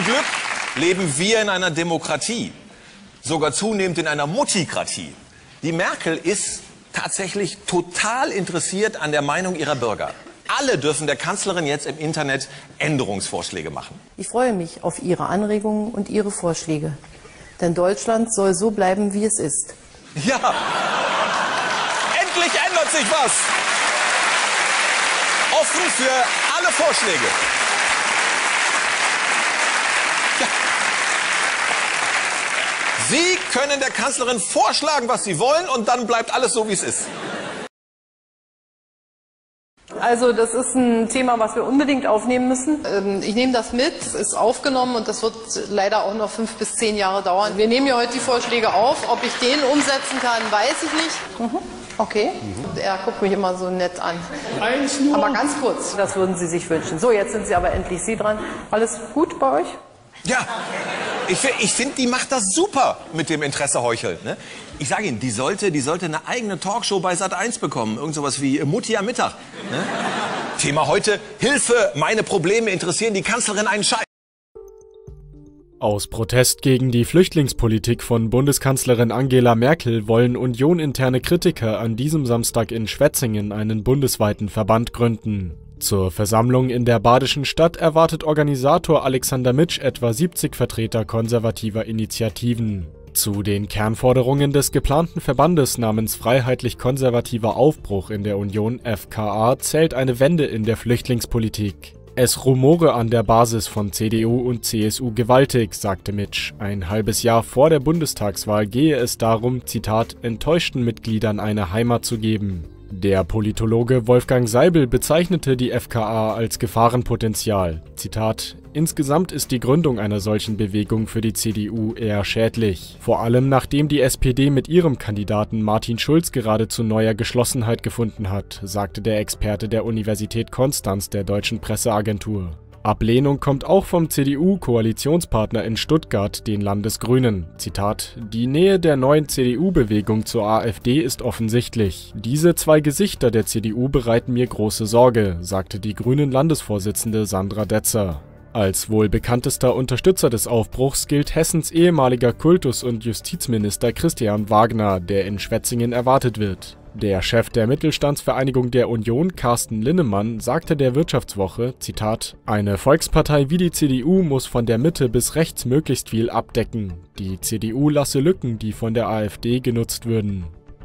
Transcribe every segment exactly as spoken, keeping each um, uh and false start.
Zum Glück leben wir in einer Demokratie, sogar zunehmend in einer Muttikratie. Die Merkel ist tatsächlich total interessiert an der Meinung ihrer Bürger. Alle dürfen der Kanzlerin jetzt im Internet Änderungsvorschläge machen. Ich freue mich auf Ihre Anregungen und Ihre Vorschläge. Denn Deutschland soll so bleiben, wie es ist. Ja, endlich ändert sich was. Offen für alle Vorschläge. Ja. Sie können der Kanzlerin vorschlagen, was Sie wollen, und dann bleibt alles so, wie es ist. Also das ist ein Thema, was wir unbedingt aufnehmen müssen. Ähm, ich nehme das mit, es ist aufgenommen und das wird leider auch noch fünf bis zehn Jahre dauern. Wir nehmen ja heute die Vorschläge auf. Ob ich den umsetzen kann, weiß ich nicht. Mhm. Okay. Mhm. Er guckt mich immer so nett an. Eins nur. Aber ganz kurz. Das würden Sie sich wünschen. So, jetzt sind Sie aber endlich Sie dran. Alles gut bei euch? Ja, ich, ich finde, die macht das super mit dem Interesse heucheln. Ne? Ich sage Ihnen, die sollte, die sollte eine eigene Talkshow bei Sat eins bekommen. Irgend sowas wie Mutti am Mittag. Ne? Thema heute: Hilfe, meine Probleme interessieren die Kanzlerin einen Scheiß. Aus Protest gegen die Flüchtlingspolitik von Bundeskanzlerin Angela Merkel wollen unioninterne Kritiker an diesem Samstag in Schwetzingen einen bundesweiten Verband gründen. Zur Versammlung in der badischen Stadt erwartet Organisator Alexander Mitsch etwa siebzig Vertreter konservativer Initiativen. Zu den Kernforderungen des geplanten Verbandes namens Freiheitlich-Konservativer Aufbruch in der Union F K A zählt eine Wende in der Flüchtlingspolitik. Es rumore an der Basis von C D U und C S U gewaltig, sagte Mitsch. Ein halbes Jahr vor der Bundestagswahl gehe es darum, Zitat, enttäuschten Mitgliedern eine Heimat zu geben. Der Politologe Wolfgang Seibel bezeichnete die F K A als Gefahrenpotenzial. Zitat: Insgesamt ist die Gründung einer solchen Bewegung für die C D U eher schädlich. Vor allem nachdem die S P D mit ihrem Kandidaten Martin Schulz gerade zu neuer Geschlossenheit gefunden hat, sagte der Experte der Universität Konstanz der Deutschen Presseagentur. Ablehnung kommt auch vom C D U-Koalitionspartner in Stuttgart, den Landesgrünen. Zitat: Die Nähe der neuen C D U-Bewegung zur AfD ist offensichtlich. Diese zwei Gesichter der C D U bereiten mir große Sorge, sagte die Grünen-Landesvorsitzende Sandra Detzer. Als wohl bekanntester Unterstützer des Aufbruchs gilt Hessens ehemaliger Kultus- und Justizminister Christian Wagner, der in Schwetzingen erwartet wird. Der Chef der Mittelstandsvereinigung der Union, Carsten Linnemann, sagte der Wirtschaftswoche, Zitat: Eine Volkspartei wie die C D U muss von der Mitte bis rechts möglichst viel abdecken. Die C D U lasse Lücken, die von der AfD genutzt würden.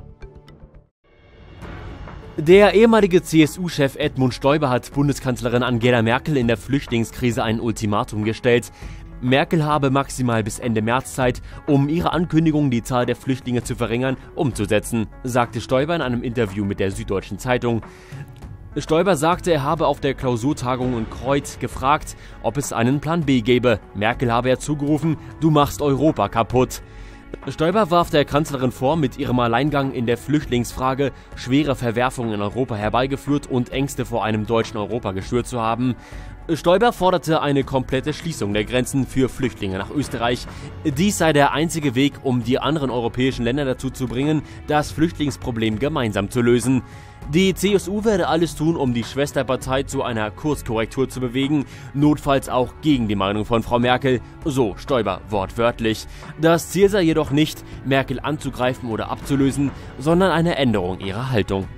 Der ehemalige C S U-Chef Edmund Stoiber hat Bundeskanzlerin Angela Merkel in der Flüchtlingskrise ein Ultimatum gestellt. Merkel habe maximal bis Ende März Zeit, um ihre Ankündigung, die Zahl der Flüchtlinge zu verringern, umzusetzen, sagte Stoiber in einem Interview mit der Süddeutschen Zeitung. Stoiber sagte, er habe auf der Klausurtagung in Kreuth gefragt, ob es einen Plan B gäbe. Merkel habe er zugerufen, du machst Europa kaputt. Stoiber warf der Kanzlerin vor, mit ihrem Alleingang in der Flüchtlingsfrage schwere Verwerfungen in Europa herbeigeführt und Ängste vor einem deutschen Europa geschürt zu haben. Stoiber forderte eine komplette Schließung der Grenzen für Flüchtlinge nach Österreich. Dies sei der einzige Weg, um die anderen europäischen Länder dazu zu bringen, das Flüchtlingsproblem gemeinsam zu lösen. Die C S U werde alles tun, um die Schwesterpartei zu einer Kurskorrektur zu bewegen, notfalls auch gegen die Meinung von Frau Merkel, so Stoiber wortwörtlich. Das Ziel sei jedoch nicht, Merkel anzugreifen oder abzulösen, sondern eine Änderung ihrer Haltung.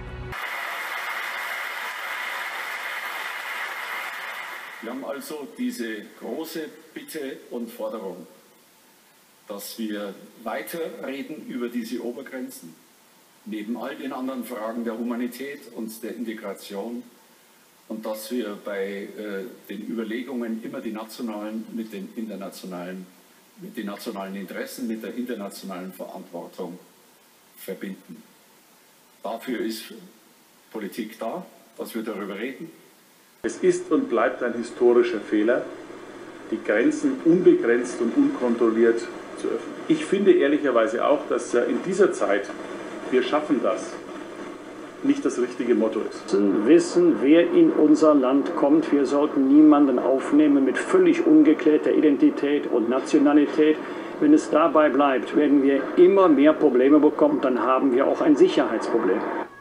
Wir haben also diese große Bitte und Forderung, dass wir weiterreden über diese Obergrenzen, neben all den anderen Fragen der Humanität und der Integration, und dass wir bei äh, den Überlegungen immer die nationalen mit den internationalen, mit den nationalen Interessen, mit der internationalen Verantwortung verbinden. Dafür ist Politik da, dass wir darüber reden. Es ist und bleibt ein historischer Fehler, die Grenzen unbegrenzt und unkontrolliert zu öffnen. Ich finde ehrlicherweise auch, dass in dieser Zeit, wir schaffen das, nicht das richtige Motto ist. Wir wissen, wer in unser Land kommt. Wir sollten niemanden aufnehmen mit völlig ungeklärter Identität und Nationalität. Wenn es dabei bleibt, werden wir immer mehr Probleme bekommen, dann haben wir auch ein Sicherheitsproblem.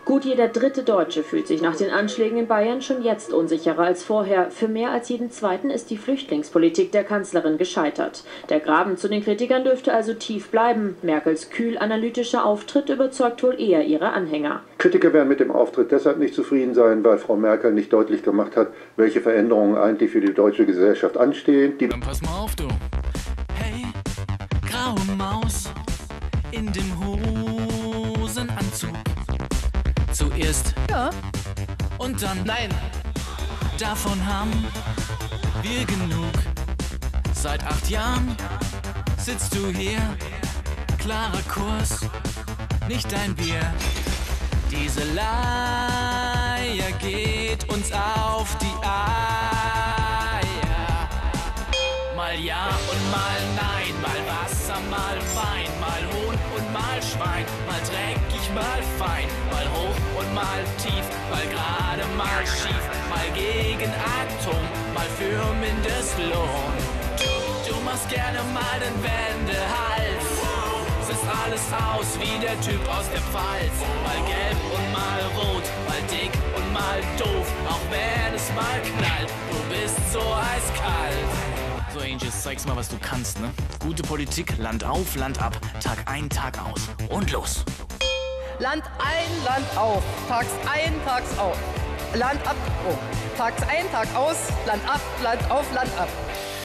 Gut jeder dritte Deutsche fühlt sich nach den Anschlägen in Bayern schon jetzt unsicherer als vorher. Für mehr als jeden Zweiten ist die Flüchtlingspolitik der Kanzlerin gescheitert. Der Graben zu den Kritikern dürfte also tief bleiben. Merkels kühl analytischer Auftritt überzeugt wohl eher ihre Anhänger. Kritiker werden mit dem Auftritt deshalb nicht zufrieden sein, weil Frau Merkel nicht deutlich gemacht hat, welche Veränderungen eigentlich für die deutsche Gesellschaft anstehen. Die Dann pass mal auf, du. Hey, graue Maus in dem Hosenanzug. Zuerst Ja. und dann Nein. davon haben wir genug. Seit acht Jahren sitzt du hier, klarer Kurs, nicht dein Bier. Diese Leier geht uns auf die Eier. Mal ja und mal nein, mal Wasser, mal Wein, mal Huhn und mal Schwein, mal dreckig, mal fein, mal hoch und mal tief, mal gerade, mal schief, mal gegen Atom, mal für Mindestlohn. Du machst gerne mal den Wendehals, siehst alles aus wie der Typ aus der Pfalz, mal gelb und mal rot, mal dick und mal doof, auch wenn es mal knallt, du bist so eiskalt. So, Angels, zeig's mal, was du kannst, ne? Gute Politik, Land auf, Land ab, Tag ein, Tag aus. Und los! Land ein, Land auf. Tags ein, tags auf. Land ab. Oh. Tags ein, Tag aus. Land ab, Land auf, Land ab.